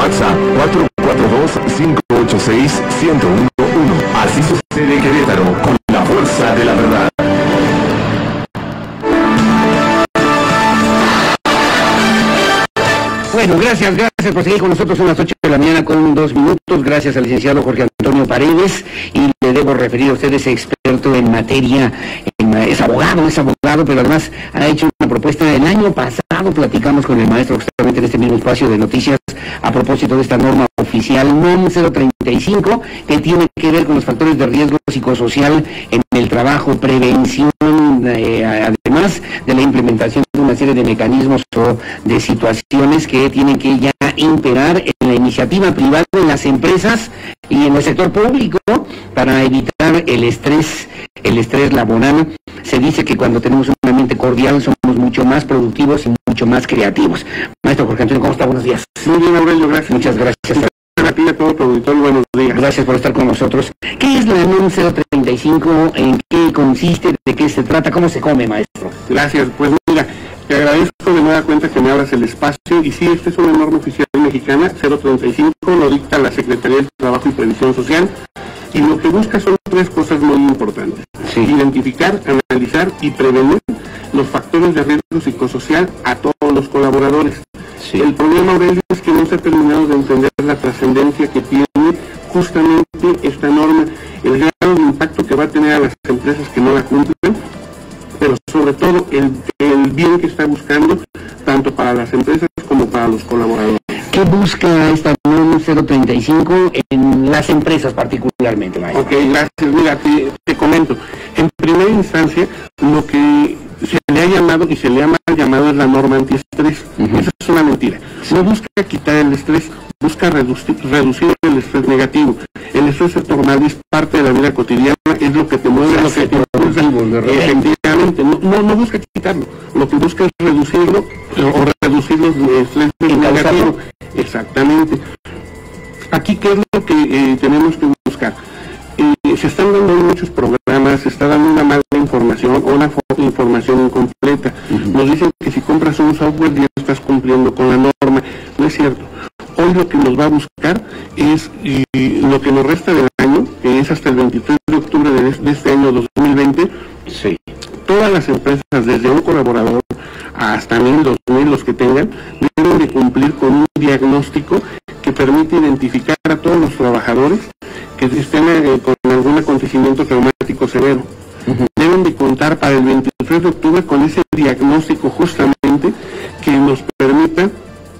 WhatsApp 442-586-1011. Así sucede en Querétaro, con la fuerza de la verdad. Bueno, gracias por seguir con nosotros. Son las 8 de la mañana con 2 minutos. Gracias al licenciado Jorge Antonio Paredes. Y le debo referir a usted, es experto en materia, es abogado, pero además ha hecho una propuesta el año pasado. Platicamos con el maestro justamente en este mismo espacio de noticias a propósito de esta norma oficial NOM 035, que tiene que ver con los factores de riesgo psicosocial en el trabajo, prevención, además de la implementación de una serie de mecanismos o de situaciones que tienen que ya imperar en la iniciativa privada, en las empresas y en el sector público para evitar el estrés laboral. Se dice que cuando tenemos una mente cordial somos mucho más productivos y mucho más creativos. Maestro Jorge Antonio, ¿cómo está? Buenos días. Muy bien, Aurelio, gracias. Muchas gracias. A ti y a todo tu auditorio, buenos días. Gracias por estar con nosotros. ¿Qué es la NOM 035? ¿En qué consiste? ¿De qué se trata? ¿Cómo se come, maestro? Gracias, pues mira, te agradezco de nueva cuenta que me abras el espacio, y sí, esta es una norma oficial mexicana, 035, lo dicta la Secretaría del Trabajo y Previsión Social, y lo que busca son tres cosas muy importantes. Sí. Identificar, analizar y prevenir los factores de riesgo psicosocial a todos los colaboradores. Sí. El problema, Aurelio, es que no se ha terminado de entender la trascendencia que tiene justamente esta norma, el grado de impacto que va a tener a las empresas que no la cumplen, pero sobre todo el bien que está buscando tanto para las empresas como para los colaboradores. ¿Qué busca esta NOM 035 en las empresas particularmente, maestro? Ok, gracias. Mira, te comento. En primera instancia, lo que se le ha llamado y se le ha mal llamado es la norma antiestrés. Esa es una mentira. No busca quitar el estrés, busca reducir el estrés negativo. El estrés es normal, es parte de la vida cotidiana, es lo que te mueve, es lo que te impulsa. Efectivamente, no busca quitarlo, lo que busca es reducirlo o reducir los estrés negativos. Exactamente. Aquí, ¿qué es lo que tenemos que buscar? Se están dando muchos programas, se está dando una mala información o una información incompleta. Nos dicen que si compras un software ya estás cumpliendo con la norma. No es cierto. Hoy lo que nos va a buscar es lo que nos resta del año, que es hasta el 23 de octubre de este año 2020. Sí. Todas las empresas, desde un colaborador hasta 1,000, 2,000, los que tengan, deben de cumplir con un diagnóstico que permite identificar a todos los trabajadores que estén con algún acontecimiento traumático severo. Deben de contar para el 23 de octubre con ese diagnóstico justamente que nos permita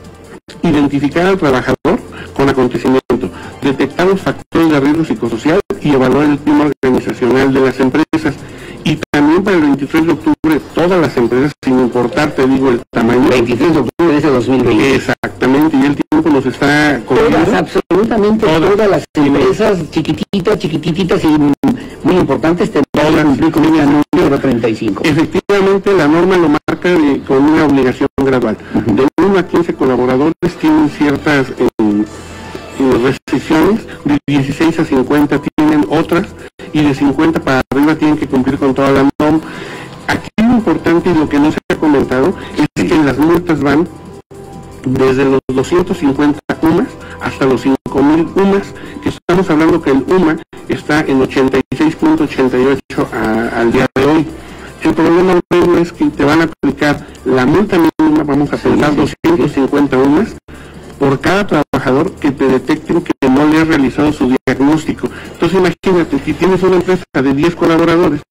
identificar al trabajador con acontecimiento, detectar los factores de riesgo psicosocial y evaluar el clima organizacional de las empresas. Y también para el 23 de octubre todas las empresas, sin importar, te digo, el tamaño. 23 de octubre de ese 2020. Exactamente, y el tiempo nos está corriendo. Absolutamente todas las empresas chiquititas y muy importantes tendrán que cumplir con una norma 035. Efectivamente, la norma lo marca con una obligación gradual. De 1 a 15 colaboradores tienen ciertas restricciones, de 16 a 50 tienen otras, y de 50 para arriba tienen que cumplir con toda la norma. Aquí lo importante y lo que no se ha comentado es que las multas van desde los 250 UMAS hasta los 5,000 UMAS, que estamos hablando que el UMA está en 86.88 al día de hoy. El problema es que te van a aplicar la multa mínima, vamos a pensar 250 UMAS, por cada trabajador que te detecten que no le has realizado su diagnóstico. Entonces imagínate, si tienes una empresa de 10 colaboradores,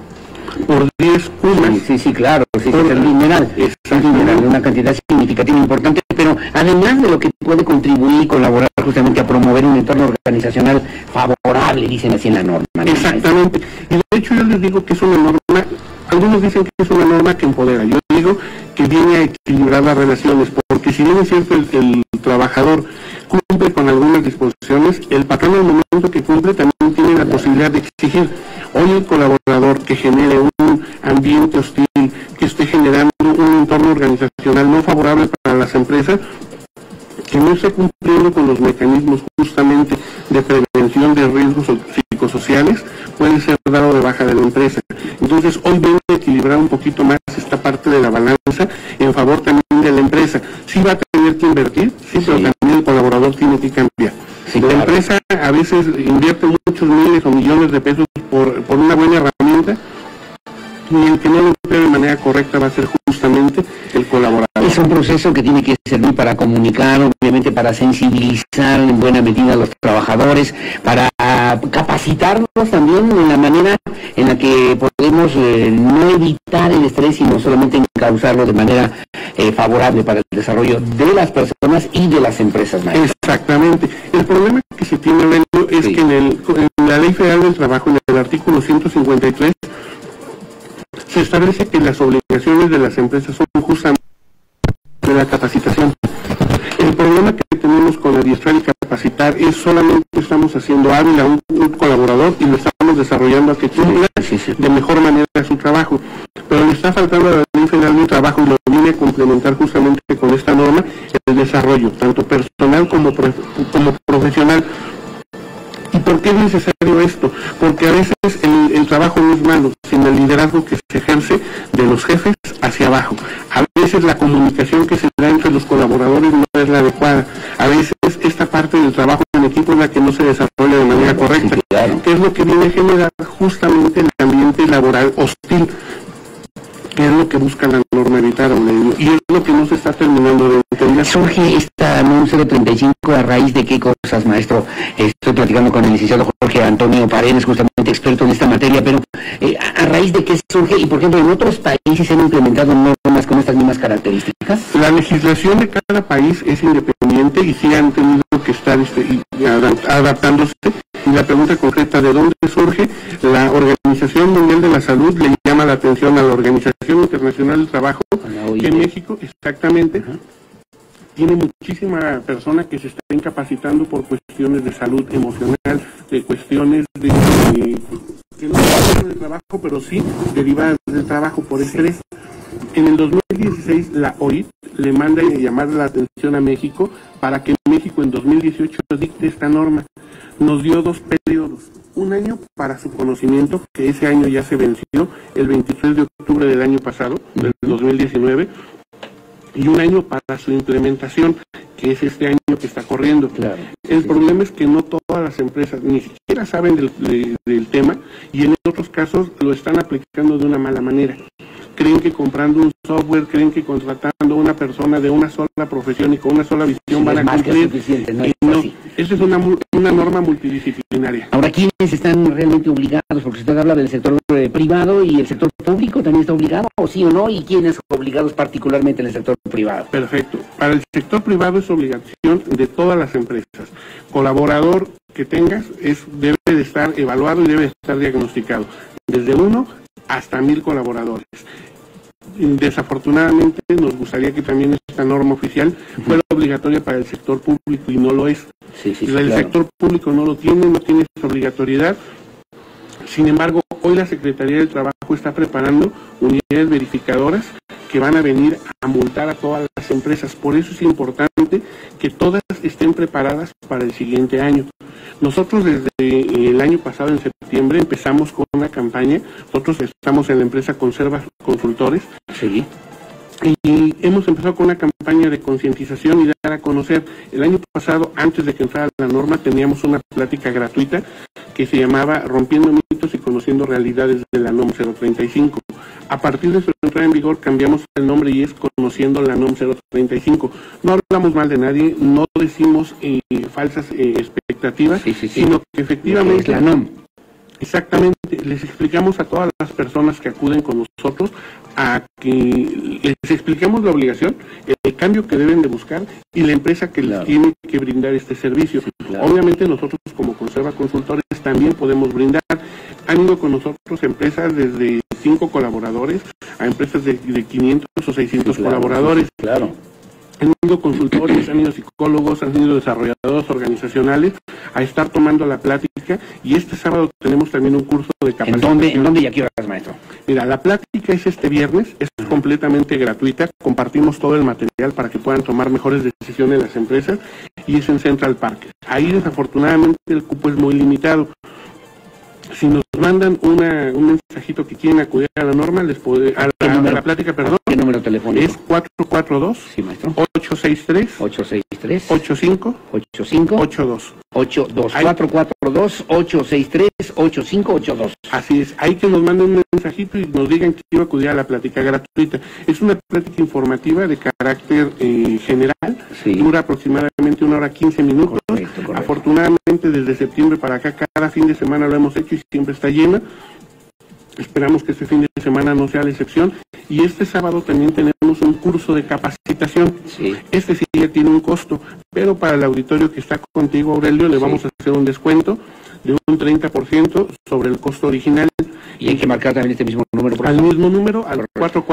por 10 UMAS. Sí, claro, es el dineral, una cantidad significativa importante, pero además de lo que puede contribuir y colaborar justamente a promover un entorno organizacional favorable, dicen así en la norma. Exactamente, y de hecho yo les digo que es una norma, algunos dicen que es una norma que empodera, yo digo que viene a equilibrar las relaciones, porque si bien es cierto el trabajador cumple con algunas disposiciones, el patrón al momento que cumple también tiene la posibilidad de exigir. Hoy el colaborador que genere un ambiente hostil, que esté generando un entorno organizacional no favorable para las empresas, que no esté cumpliendo con los mecanismos justamente de prevención de riesgos psicosociales, puede ser dado de baja de la empresa. Entonces hoy viene a equilibrar un poquito más esta parte de la balanza en favor también de la empresa. Sí va a tener que invertir, sí, pero también el colaborador colaborador tiene que cambiar. Sí, la claro. empresa a veces invierte muchos miles o millones de pesos por una buena herramienta, y el que no lo emplea de manera correcta va a ser justamente el colaborador. Es un proceso que tiene que servir para comunicar, obviamente para sensibilizar en buena medida a los trabajadores, para capacitarnos también en la manera en la que podemos no evitar el estrés, sino solamente encauzarlo de manera favorable para el desarrollo de las personas y de las empresas, maestro. Exactamente. El problema que se tiene, Aurelio, es Sí. que en la Ley Federal del Trabajo, en el artículo 153, se establece que las obligaciones de las empresas son justamente de la capacitación. El problema que tenemos con adiestrar y capacitar es solamente estamos haciendo hábil a un colaborador y lo estamos desarrollando a que cumpla de mejor manera su trabajo. Pero le está faltando a la Ley Federal del Trabajo, y lo viene a complementar justamente con esta norma, el desarrollo, tanto personal como profesional. ¿Y por qué es necesario esto? Porque a veces el trabajo no es malo, sino el liderazgo que se ejerce de los jefes hacia abajo. A veces la comunicación que se da entre los colaboradores no es la adecuada. A veces esta parte del trabajo en equipo es la que no se desarrolla de manera correcta. Sí, claro. Que es lo que viene a generar justamente el ambiente laboral hostil, que es lo que busca la norma evitar, y es lo que no se está terminando de entender. Surge esta NOM 035 a raíz de qué cosas, maestro. Estoy platicando con el licenciado Jorge Antonio Paredes, justamente experto en esta materia, pero a raíz de qué surge, y por ejemplo en otros países se han implementado normas con estas mismas características. La legislación de cada país es independiente y sí han tenido que estar adaptándose. Y la pregunta concreta de dónde surge, la Organización Mundial de la Salud le llama la atención a la Organización Internacional del Trabajo, que en México, exactamente, tiene muchísima persona que se está incapacitando por cuestiones de salud emocional, de cuestiones de que no son del trabajo, pero sí derivadas del trabajo por estrés. En el 2016 la OIT le manda a llamar la atención a México para que México en 2018 dicte esta norma. Nos dio 2 periodos, un año para su conocimiento, que ese año ya se venció el 23 de octubre del año pasado, del 2019, y un año para su implementación, que es este año que está corriendo. Claro. El problema es que no todas las empresas ni siquiera saben del tema, y en otros casos lo están aplicando de una mala manera. Creen que comprando un software, creen que contratando a una persona de una sola profesión y con una sola visión van a cumplir. ¿No? Y no, esa es una norma multidisciplinaria. Ahora, ¿quiénes están realmente obligados? Porque usted habla del sector privado y el sector público también está obligado, o sí o no, y quiénes obligados particularmente en el sector privado. Perfecto. Para el sector privado es obligación de todas las empresas. Colaborador que tengas debe de estar evaluado y debe de estar diagnosticado. Desde 1 hasta 1000 colaboradores. Desafortunadamente nos gustaría que también esta norma oficial fuera obligatoria para el sector público y no lo es. Sí, el claro. sector público no tiene esa obligatoriedad. Sin embargo, hoy la Secretaría del Trabajo está preparando unidades verificadoras que van a venir a multar a todas las empresas. Por eso es importante que todas estén preparadas para el siguiente año. Nosotros desde el año pasado, en septiembre, empezamos con una campaña. Nosotros estamos en la empresa Conserva Consultores. Sí. Y hemos empezado con una campaña de concientización y dar a conocer. El año pasado, antes de que entrara la norma, teníamos una plática gratuita que se llamaba Rompiendo mitos y conociendo realidades de la NOM 035. A partir de su entrada en vigor cambiamos el nombre y es Conociendo la NOM 035. No hablamos mal de nadie, no decimos falsas expectativas, sino que efectivamente es la NOM. Exactamente, les explicamos a todas las personas que acuden con nosotros a que les explicamos la obligación, el cambio que deben de buscar y la empresa que les tiene que brindar este servicio. Obviamente nosotros como Conserva Consultores también podemos brindar. Han ido con nosotros empresas desde 5 colaboradores a empresas de 500 o 600 colaboradores. Claro. Han ido consultores, han ido psicólogos, han ido desarrolladores organizacionales a estar tomando la plática, y este sábado tenemos también un curso de capacitación. ¿En dónde y a qué horas, maestro? Mira, la plática es este viernes, es completamente gratuita, compartimos todo el material para que puedan tomar mejores decisiones las empresas, y es en Central Park. Ahí desafortunadamente el cupo es muy limitado. Si nos mandan un mensajito que quieren acudir a la norma, a la plática, perdón. ¿Qué número telefónico? Es 442 sí, maestro. 863 863 85 82. 442 863 8582. Así es, hay que nos manden un mensajito y nos digan que iba a acudir a la plática gratuita. Es una plática informativa de carácter general, sí. Dura aproximadamente 1 hora 15 minutos. Correcto. Afortunadamente desde septiembre para acá cada fin de semana lo hemos hecho y siempre está llena. Esperamos que este fin de semana no sea la excepción. Y este sábado también tenemos un curso de capacitación. Sí. Este sí ya tiene un costo, pero para el auditorio que está contigo, Aurelio, le vamos a hacer un descuento de un 30% sobre el costo original. Y hay que marcar también este mismo número. Por al mismo número, al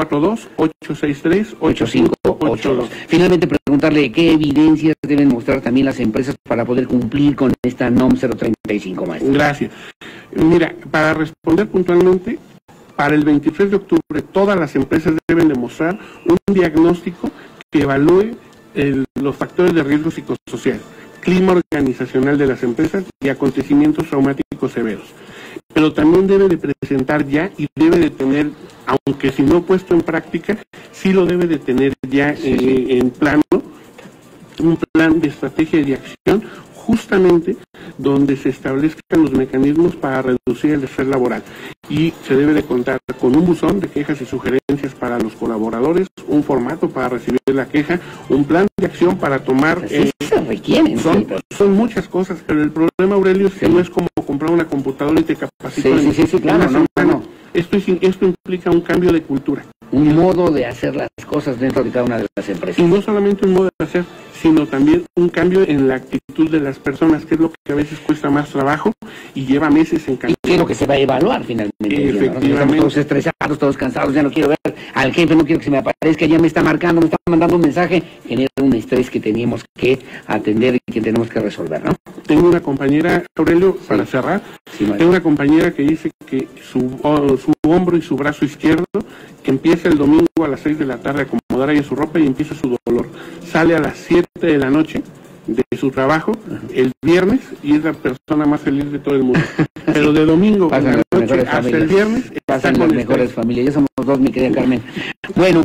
442-863-8582. Finalmente, preguntarle qué evidencias deben mostrar también las empresas para poder cumplir con esta NOM 035, maestro. Gracias. Mira, para responder puntualmente, para el 23 de octubre todas las empresas deben demostrar un diagnóstico que evalúe los factores de riesgo psicosocial, clima organizacional de las empresas y acontecimientos traumáticos severos. Pero también debe de presentar ya y debe de tener, aunque si no puesto en práctica, sí lo debe de tener ya en plano, un plan de estrategia y de acción, justamente donde se establezcan los mecanismos para reducir el estrés laboral. Y se debe de contar con un buzón de quejas y sugerencias para los colaboradores, un formato para recibir la queja, un plan de acción para tomar... se requieren. Son muchas cosas, pero el problema, Aurelio, es que no es como comprar una computadora y te capacita. Sí, claro, no. Esto implica un cambio de cultura. Un modo de hacer las cosas dentro de cada una de las empresas. Y no solamente un modo de hacer, sino también un cambio en la actitud de las personas, que es lo que a veces cuesta más trabajo y lleva meses en camino. Y es lo que se va a evaluar finalmente. Efectivamente. Estamos todos estresados, todos cansados, ya no quiero ver al jefe, no quiero que se me aparezca, ya me está marcando, me está mandando un mensaje, genera un estrés que teníamos que atender y que tenemos que resolver, ¿no? Tengo una compañera, Aurelio, para cerrar, tengo una compañera que dice que su hombro y su brazo izquierdo, que empieza el domingo a las 6 de la tarde a acomodar ahí su ropa y empieza su dolor. Sale a las 7 de la noche de su trabajo el viernes y es la persona más feliz de todo el mundo. Pero de domingo a la noche hasta el viernes pasan las mejores familias. Ya somos dos, mi querida Carmen. Bueno,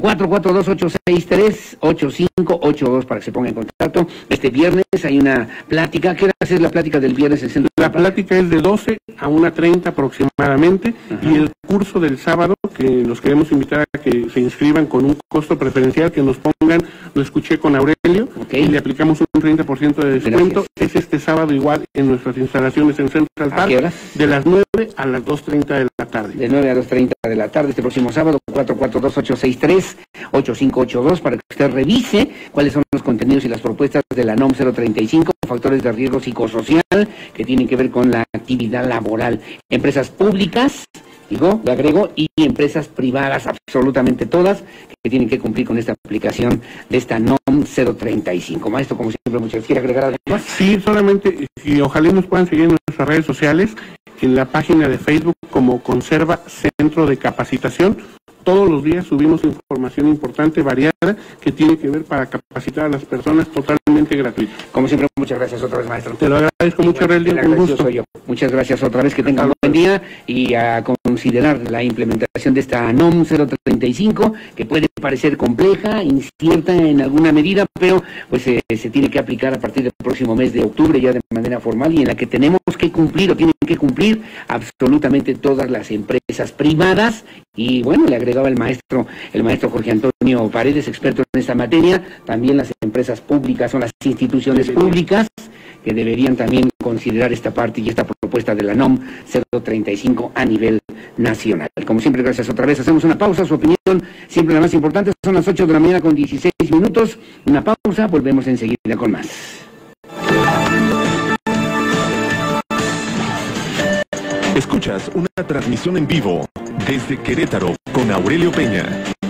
442-863-8582 para que se ponga en contacto. Este viernes hay una plática. ¿Qué hora es la plática del viernes en el centro? La plática es de 12 a 1:30 aproximadamente. Y el curso del sábado, que los queremos invitar a que se inscriban con un costo preferencial, que nos pongan, lo escuché con Aurelio, y le aplicamos un 30% de descuento. Es este sábado igual en nuestras instalaciones en Central Park. ¿A qué horas? De las 9 a las 2:30 de la tarde. De 9 a 2:30 de la tarde, este próximo sábado, 442-863-8582, para que usted revise cuáles son los contenidos y las propuestas de la NOM 035, factores de riesgo psicosocial, que tienen que ver con la actividad laboral. Empresas públicas, le agrego, y empresas privadas, absolutamente todas, que tienen que cumplir con esta aplicación de esta NOM 035. Maestro, como siempre, muchas gracias. ¿Quiere agregar algo más? Sí, solamente, y ojalá nos puedan seguir en nuestras redes sociales, en la página de Facebook como Conserva Centro de Capacitación. Todos los días subimos información importante, variada, que tiene que ver para capacitar a las personas, totalmente gratuito. Como siempre, muchas gracias otra vez, maestro. Te lo agradezco mucho, Aurelio, un gusto. Soy yo. Muchas gracias otra vez, que tengan un buen día, y a considerar la implementación de esta NOM 035, que puede parecer compleja, incierta en alguna medida, pero pues se tiene que aplicar a partir del próximo mes de octubre ya de manera formal, y en la que tenemos que cumplir o tienen que cumplir absolutamente todas las empresas privadas. Y bueno, le agregaba el maestro Jorge Antonio Paredes, experto en esta materia, también las empresas públicas son las instituciones públicas que deberían también considerar esta parte y esta propuesta de la NOM 035 a nivel nacional. Como siempre, gracias otra vez. Hacemos una pausa, su opinión siempre la más importante. Son las 8 de la mañana con 16 minutos. Una pausa, volvemos enseguida con más. Escuchas una transmisión en vivo desde Querétaro con Aurelio Peña.